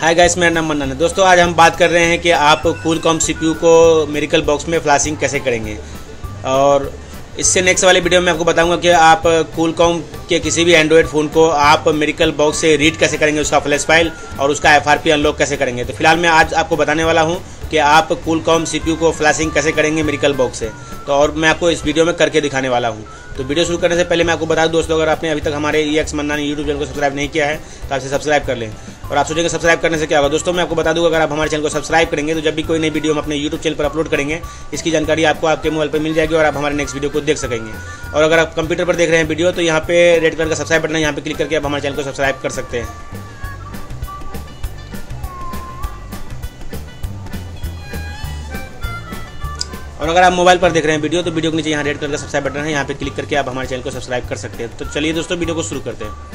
Hi guys, मेरा नाम मन्ना है। दोस्तों आज हम बात कर रहे हैं कि आप कूलकॉम सीपीयू को मिरेकल बॉक्स में फ्लैशिंग कैसे करेंगे। और इससे नेक्स्ट वाले वीडियो में आपको बताऊंगा कि आप कूलकॉम के किसी भी एंड्रॉयड फ़ोन को आप मिरेकल बॉक्स से रीड कैसे करेंगे, उसका फ्लैश फाइल और उसका एफआरपी अनलॉक कैसे करेंगे। तो फिलहाल मैं आज आपको बताने वाला हूं कि आप कूलकॉम सीपीयू को फ्लैशिंग कैसे करेंगे मिरेकल बॉक्स से। तो और मैं आपको इस वीडियो में करके दिखाने वाला हूं। तो वीडियो शुरू करने से पहले मैं आपको बता दूं दोस्तों, अगर आपने अभी तक हमारे EX मन्ना यूट्यूब चैनल को सब्सक्राइब नहीं किया है तो आपसे सब्सक्राइब कर लें। और आप सोचेंगे सब्सक्राइब करने से क्या होगा। दोस्तों मैं आपको बता दूं, अगर आप हमारे चैनल को सब्सक्राइब करेंगे तो जब भी कोई नई वीडियो हम अपने यूट्यूब चैनल पर अपलोड करेंगे इसकी जानकारी आपको आपके मोबाइल पर मिल जाएगी और आप हमारे नेक्स्ट वीडियो को देख सकेंगे। और अगर आप कंप्यूटर पर देख रहे हैं वीडियो तो यहाँ पे रेड कलर का सब्सक्राइब बटन है, यहाँ पे क्लिक करके आप हमारे चैनल को सब्सक्राइब कर सकते हैं। और अगर आप मोबाइल पर देख रहे हैं वीडियो तो वीडियो के नीचे यहाँ रेड कलर का सब्सक्राइब बटन है, यहाँ पे क्लिक करके आप हमारे चैनल को सब्सक्राइब कर सकते हैं। तो चलिए दोस्तों वीडियो को शुरू करते हैं।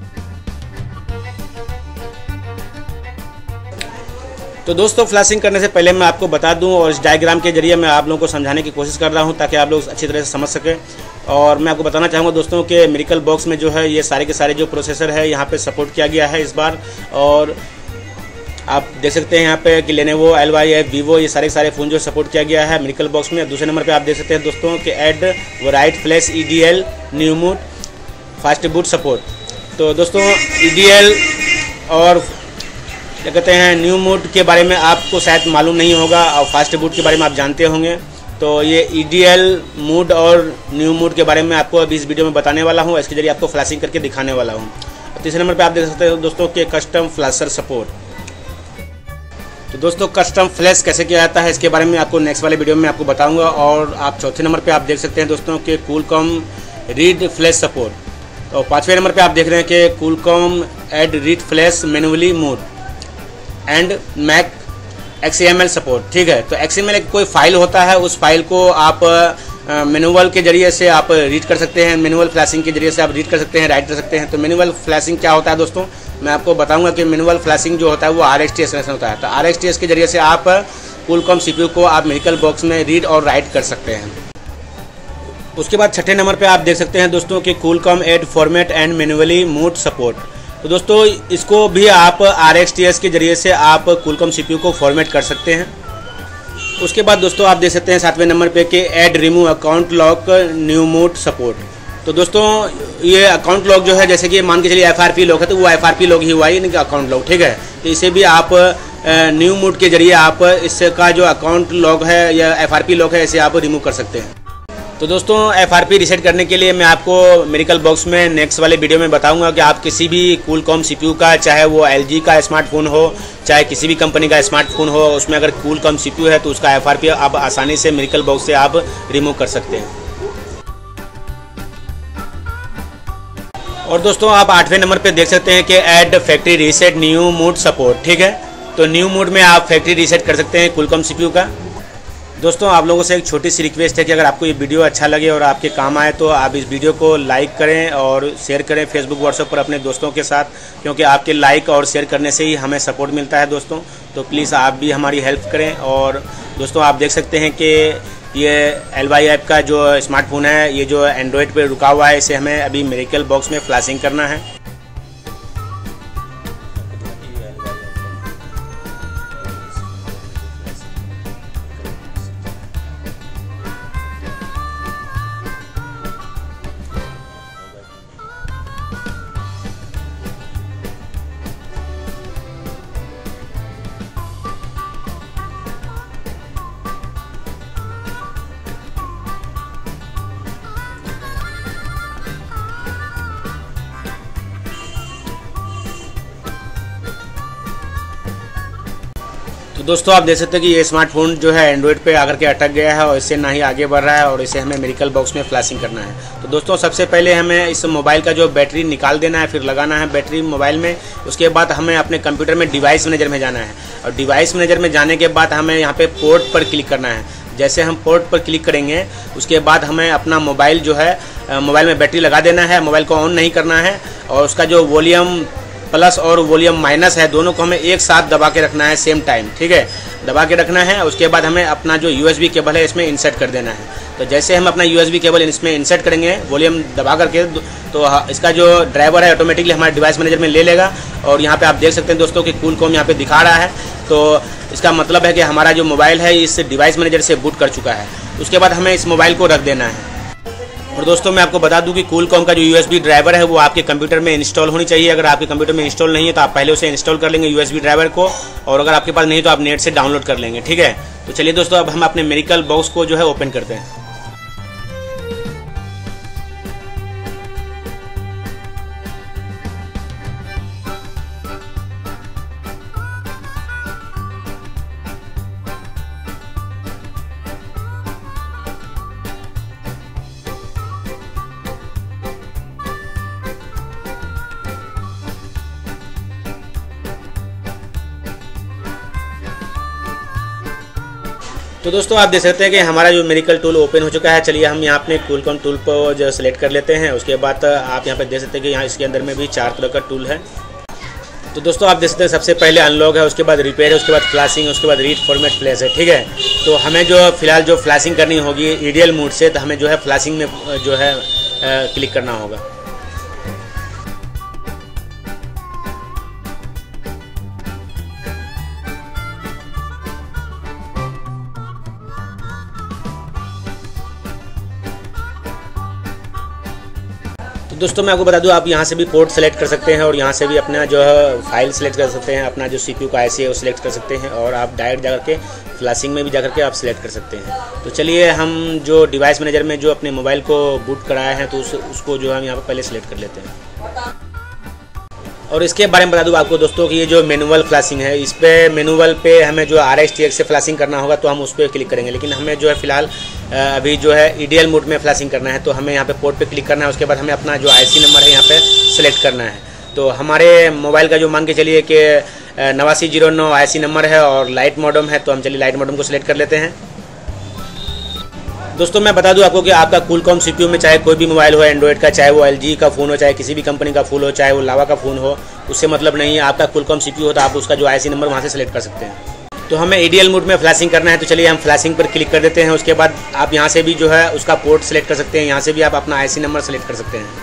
तो दोस्तों फ्लैशिंग करने से पहले मैं आपको बता दूं और इस डायग्राम के जरिए मैं आप लोगों को समझाने की कोशिश कर रहा हूं ताकि आप लोग अच्छी तरह से समझ सकें। और मैं आपको बताना चाहूँगा दोस्तों कि मिरेकल बॉक्स में जो है ये सारे के सारे जो प्रोसेसर है यहाँ पे सपोर्ट किया गया है इस बार। और आप देख सकते हैं यहाँ पे कि लेनोवो, LYF, वीवो, ये सारे फ़ोन जो सपोर्ट किया गया है मिरेकल बॉक्स में। दूसरे नंबर पे आप देख सकते हैं दोस्तों कि add write flash EDL new mode fast boot support. तो दोस्तों EDL और क्या कहते हैं न्यू मूड के बारे में आपको शायद मालूम नहीं होगा और फास्ट बूट के बारे में आप जानते होंगे। तो ये EDL मूड और न्यू मूड के बारे में आपको अभी इस वीडियो में बताने वाला हूँ, इसके जरिए आपको फ्लैशिंग करके दिखाने वाला हूँ। तीसरे नंबर पे आप देख सकते हैं दोस्तों के कस्टम फ्लैशर सपोर्ट। तो दोस्तों कस्टम फ्लैश कैसे किया जाता है इसके बारे में आपको नेक्स्ट वाले वीडियो में आपको बताऊंगा। और आप चौथे नंबर पे आप देख सकते हैं दोस्तों के कूलकॉम रीड फ्लैश सपोर्ट। और पाँचवें नंबर पे आप देख रहे हैं कि Qualcomm add read flash manually mode and make XML support. ठीक है, तो XML एक कोई फाइल होता है, उस फाइल को आप मैनुअल के जरिए से आप रीड कर सकते हैं, मैनुअल फ्लैशिंग के जरिए से आप रीड कर सकते हैं, राइट कर सकते हैं। तो मैनुअल फ्लैशिंग क्या होता है दोस्तों, मैं आपको बताऊंगा कि मैनुअल फ्लैशिंग जो होता है वो RxTS से होता है। तो RxTS के जरिए से आप कूलकॉम सीपीयू को आप मिरेकल बॉक्स में रीड और राइट कर सकते हैं। उसके बाद छठे नंबर पे आप देख सकते हैं दोस्तों कि Qualcomm add format and manually mode support. तो दोस्तों इसको भी आप RxTS के जरिए से आप कूलकॉम सीपीयू को फॉर्मेट कर सकते हैं। उसके बाद दोस्तों आप देख सकते हैं सातवें नंबर पे कि add remove account lock new mode support. तो दोस्तों ये अकाउंट लॉक जो है, जैसे कि मान के चलिए FRP लॉक है तो वो FRP लॉक ही हुआ, यानी कि अकाउंट लॉक। ठीक है, तो इसे भी आप न्यू मोड के जरिए आप इसका जो अकाउंट लॉक है या FRP लॉक है इसे आप रिमूव कर सकते हैं। तो दोस्तों FRP रीसेट करने के लिए मैं आपको मिरेकल बॉक्स में नेक्स्ट वाले वीडियो में बताऊंगा कि आप किसी भी कूलकॉम सीपीयू का, चाहे वो LG का स्मार्टफोन हो चाहे किसी भी कंपनी का स्मार्टफोन हो, उसमें अगर कूलकॉम सीपीयू है तो उसका FRP आप आसानी से मिरेकल बॉक्स से आप रिमूव कर सकते हैं। और दोस्तों आप आठवें नंबर पे देख सकते हैं कि add factory reset new mode support. ठीक है, तो न्यू मूड में आप फैक्ट्री रीसेट कर सकते हैं कूलकॉम सीपीयू का। दोस्तों आप लोगों से एक छोटी सी रिक्वेस्ट है कि अगर आपको ये वीडियो अच्छा लगे और आपके काम आए तो आप इस वीडियो को लाइक करें और शेयर करें फेसबुक, व्हाट्सएप पर अपने दोस्तों के साथ, क्योंकि आपके लाइक और शेयर करने से ही हमें सपोर्ट मिलता है दोस्तों। तो प्लीज़ आप भी हमारी हेल्प करें। और दोस्तों आप देख सकते हैं कि ये LYF का जो स्मार्टफोन है, ये जो एंड्रॉयड पे रुका हुआ है, इसे हमें अभी मिरेकल बॉक्स में फ्लैशिंग करना है। तो दोस्तों आप देख सकते हैं कि ये स्मार्टफोन जो है एंड्रॉयड पे आकर के अटक गया है और इससे ना ही आगे बढ़ रहा है और इसे हमें मिरेकल बॉक्स में फ्लैशिंग करना है। तो दोस्तों सबसे पहले हमें इस मोबाइल का जो बैटरी निकाल देना है, फिर लगाना है बैटरी मोबाइल में। उसके बाद हमें अपने कंप्यूटर में डिवाइस मैनेजर में जाना है और डिवाइस मैनेजर में जाने के बाद हमें यहाँ पे पोर्ट पर क्लिक करना है। जैसे हम पोर्ट पर क्लिक करेंगे उसके बाद हमें अपना मोबाइल जो है, मोबाइल में बैटरी लगा देना है, मोबाइल को ऑन नहीं करना है और उसका जो वॉल्यूम प्लस और वॉल्यूम माइनस है दोनों को हमें एक साथ दबा के रखना है सेम टाइम। ठीक है, दबा के रखना है। उसके बाद हमें अपना जो USB केबल है इसमें इंसर्ट कर देना है। तो जैसे हम अपना USB केबल इसमें इंसर्ट करेंगे वॉल्यूम दबा करके, तो इसका जो ड्राइवर है ऑटोमेटिकली हमारे डिवाइस मैनेजर में ले लेगा। और यहाँ पे आप देख सकते हैं दोस्तों कि कूलकॉम यहाँ पे दिखा रहा है, तो इसका मतलब है कि हमारा जो मोबाइल है इस डिवाइस मैनेजर से बूट कर चुका है। उसके बाद हमें इस मोबाइल को रख देना है। और दोस्तों मैं आपको बता दूं कि कूलकॉम का जो USB ड्राइवर है वो आपके कंप्यूटर में इंस्टॉल होनी चाहिए। अगर आपके कंप्यूटर में इंस्टॉल नहीं है तो आप पहले उसे इंस्टॉल कर लेंगे USB ड्राइवर को, और अगर आपके पास नहीं तो आप नेट से डाउनलोड कर लेंगे, ठीक है। तो चलिए दोस्तों अब हम अपने मिरेकल बॉक्स को जो है ओपन करते हैं। तो दोस्तों आप देख सकते हैं कि हमारा जो मिरेकल टूल ओपन हो चुका है। चलिए हम यहाँ अपने कूलकॉम टूल को जो सेलेक्ट कर लेते हैं। उसके बाद आप यहाँ पे देख सकते हैं कि यहाँ इसके अंदर में भी 4 तरह का टूल है। तो दोस्तों आप देख सकते हैं सबसे पहले अनलॉक है, उसके बाद रिपेयर है, उसके बाद फ्लैशिंग, उसके बाद रीड फॉर्मेट प्लेस है, ठीक है। तो हमें जो फिलहाल जो फ्लैशिंग करनी होगी ईडीएल मोड से, तो हमें जो है फ्लैशिंग में जो है क्लिक करना होगा। दोस्तों मैं आपको बता दूं आप यहाँ से भी पोर्ट सेलेक्ट कर सकते हैं और यहाँ से भी अपना जो है फाइल सेलेक्ट कर सकते हैं, अपना जो CPU का IC है वो सिलेक्ट कर सकते हैं, और आप डायरेक्ट जाकर के फ्लैशिंग में भी जाकर के आप सिलेक्ट कर सकते हैं। तो चलिए हम जो डिवाइस मैनेजर में जो अपने मोबाइल को बूट कराया है तो उसको जो हम यहाँ पर पहले सेलेक्ट कर लेते हैं। और इसके बारे में बता दूं आपको दोस्तों कि ये जो मैनुअल फ्लैशिंग है, इस पे मैनुअल पे हमें जो RxTX से फ्लैशिंग करना होगा तो हम उस पर क्लिक करेंगे, लेकिन हमें जो है फिलहाल अभी जो है EDL मोड में फ्लैशिंग करना है। तो हमें यहाँ पे पोर्ट पे क्लिक करना है, उसके बाद हमें अपना जो IC नंबर है यहाँ पे सिलेक्ट करना है। तो हमारे मोबाइल का जो मान के चलिए कि 8909 IC नंबर है और लाइट मॉडम है, तो हम चलिए लाइट मॉडम को सिलेक्ट कर लेते हैं। दोस्तों मैं बता दूं आपको कि आपका कूलकॉम CPU में चाहे कोई भी मोबाइल हो एंड्रॉइड का, चाहे वो LG का फ़ोन हो, चाहे किसी भी कंपनी का फ़ोन हो, चाहे वो लावा का फ़ोन हो, उससे मतलब नहीं है। आपका कूलकॉम CPU हो तो आप उसका जो IC नंबर वहाँ से सिलेक्ट कर सकते हैं। तो हमें EDL मोड में फ्लैशिंग करना है, तो चलिए हम फ्लैशिंग पर क्लिक कर देते हैं। उसके बाद आप यहाँ से भी जो है उसका पोर्ट सेलेक्ट कर सकते हैं, यहाँ से भी आप अपना IC नंबर सेलेक्ट कर सकते हैं।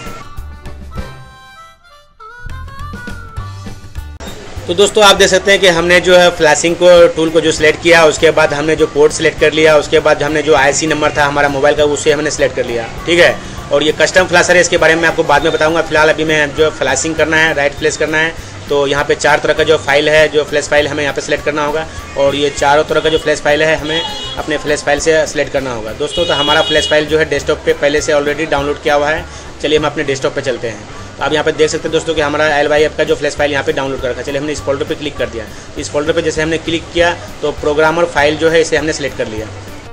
तो दोस्तों आप देख सकते हैं कि हमने जो है फ्लैशिंग को टूल को जो सिलेक्ट किया, उसके बाद हमने जो पोर्ट सिलेक्ट कर लिया, उसके बाद हमने जो IC नंबर था हमारा मोबाइल का उसे हमने सेलेक्ट कर लिया, ठीक है। और ये कस्टम फ्लैशर है, इसके बारे में आपको बाद में बताऊंगा। फिलहाल अभी मैं जो फ्लैशिंग करना है, राइट फ्लैश करना है, तो यहाँ पे 4 तरह का जो फाइल है, जो फ्लैश फाइल हमें यहाँ पे सिलेक्ट करना होगा, और ये चारों तरह का जो फ्लैश फाइल है हमें अपने फ्लैश फाइल से सिलेक्ट करना होगा। दोस्तों तो हमारा फ्लैश फाइल जो है डेस्कटॉप पे पहले से ऑलरेडी डाउनलोड किया हुआ है। चलिए हम अपने डेस्कटॉप पे चलते हैं। तो आप यहाँ पे देख सकते हैं दोस्तों कि हमारा LY ऐप का जो फ्लैश फाइल यहाँ पे डाउनलोड कर रखा है। चलिए हमने इस फोल्डर पे क्लिक कर दिया। इस फोल्डर पे जैसे हमने क्लिक किया तो प्रोग्रामर फाइल जो है इसे हमने सेलेक्ट कर लिया।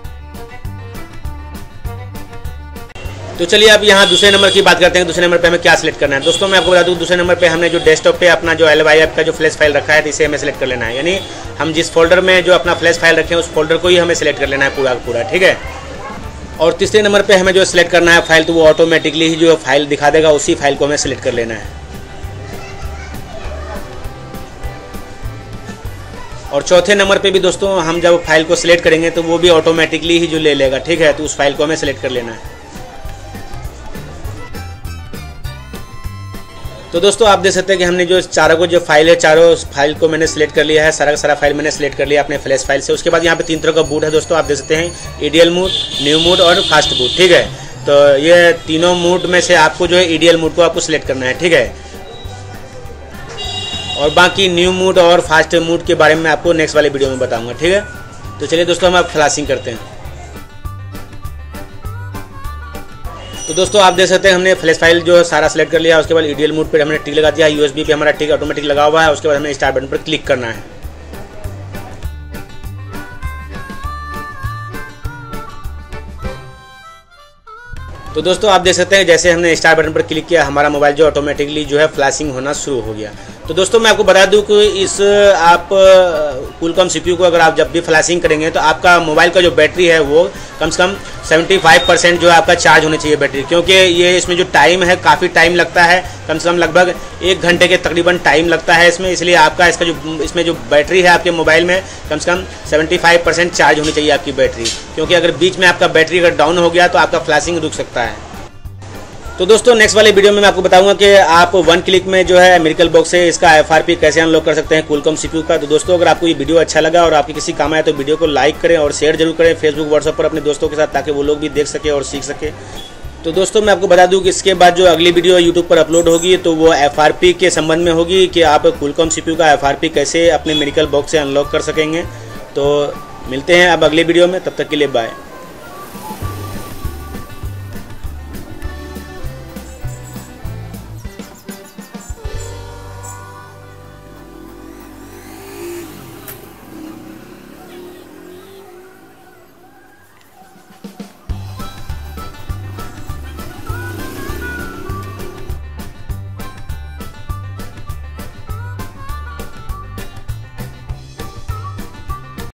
तो चलिए अब यहाँ दूसरे नंबर की बात करते हैं। दूसरे नंबर पे हमें क्या सिलेक्ट करना है। दोस्तों मैं आपको बता दूँ दूसरे नंबर पे हमने जो डेस्कटॉप पे अपना जो LY ऐप का जो फ्लैश फाइल रखा है तो इसे हमें सेलेक्ट कर लेना है। यानी हम जिस फोल्डर में जो अपना फ्लैश फाइल रखे हैं उस फोल्डर को ही हमें सेलेक्ट कर लेना है पूरा पूरा, ठीक है। और तीसरे नंबर पे हमें जो सिलेक्ट करना है फाइल, तो वो ऑटोमेटिकली ही जो फाइल दिखा देगा उसी फाइल को हमें सिलेक्ट कर लेना है। और चौथे नंबर पे भी दोस्तों हम जब फाइल को सिलेक्ट करेंगे तो वो भी ऑटोमेटिकली ही जो ले लेगा, ठीक है। तो उस फाइल को हमें सिलेक्ट कर लेना है। तो दोस्तों आप देख सकते हैं कि हमने जो चारों को जो फाइल है, चारों फाइल को मैंने सिलेक्ट कर लिया है। सारा का सारा फाइल मैंने सिलेक्ट कर लिया अपने फ्लैश फाइल से। उसके बाद यहाँ पे 3 तरह का बूट है दोस्तों, आप देख सकते हैं EDL मोड, न्यू मोड और फास्ट बूट, ठीक है। तो ये तीनों मोड में से आपको जो है EDL मोड को आपको सिलेक्ट करना है, ठीक है। और बाकी न्यू मोड और फास्ट मोड के बारे में आपको नेक्स्ट वाले वीडियो में बताऊँगा, ठीक है। तो चलिए दोस्तों हम अब फ्लैशिंग करते हैं। तो दोस्तों आप देख सकते हैं हमने फ्लैश फाइल जो सारा सेलेक्ट कर लिया। उसके बाद EDL मोड पर हमने टिक लगा दिया, USB पे हमारा टिक ऑटोमेटिक लगा हुआ है। उसके बाद हमें स्टार्ट बटन पर क्लिक करना है। तो दोस्तों आप देख सकते हैं जैसे हमने स्टार्ट बटन पर क्लिक किया हमारा मोबाइल जो ऑटोमेटिकली जो है फ्लैशिंग होना शुरू हो गया। तो दोस्तों मैं आपको बता दूं कि इस आप कूलकॉम CPU को अगर आप जब भी फ्लैशिंग करेंगे तो आपका मोबाइल का जो बैटरी है वो कम से कम 75% जो है आपका चार्ज होनी चाहिए बैटरी, क्योंकि ये इसमें जो टाइम है काफ़ी टाइम लगता है, कम से कम लगभग 1 घंटे के तकरीबन टाइम लगता है इसमें। इसलिए आपका इसका जो इसमें जो बैटरी है आपके मोबाइल में कम से कम 75% चार्ज होनी चाहिए आपकी बैटरी, क्योंकि अगर बीच में आपका बैटरी अगर डाउन हो गया तो आपका फ्लैशिंग रुक सकता है। तो दोस्तों नेक्स्ट वाले वीडियो में मैं आपको बताऊंगा कि आप 1 क्लिक में जो है मिरेकल बॉक्स से इसका FRP कैसे अनलॉक कर सकते हैं क्वालकॉम CPU का। तो दोस्तों अगर आपको ये वीडियो अच्छा लगा और आपके किसी काम आया तो वीडियो को लाइक करें और शेयर जरूर करें फेसबुक व्हाट्सएप पर अपने दोस्तों के साथ, ताकि वो लोग भी देख सके और सीख सके। तो दोस्तों मैं आपको बता दूं कि इसके बाद जो अगली वीडियो यूट्यूब पर अपलोड होगी तो वो FRP के संबंध में होगी कि आप क्वालकॉम CPU का FRP कैसे अपने मिरेकल बॉक्स से अनलॉक कर सकेंगे। तो मिलते हैं अब अगले वीडियो में, तब तक के लिए बाय।